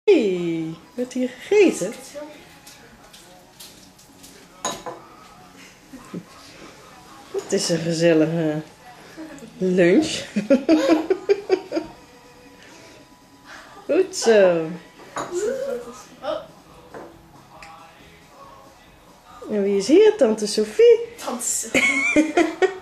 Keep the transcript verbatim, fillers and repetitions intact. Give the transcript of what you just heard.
Hey, wordt hier gegeten? Het is een gezellige lunch. Goed zo. En wie is hier? Tante Sophie. Tante Sophie.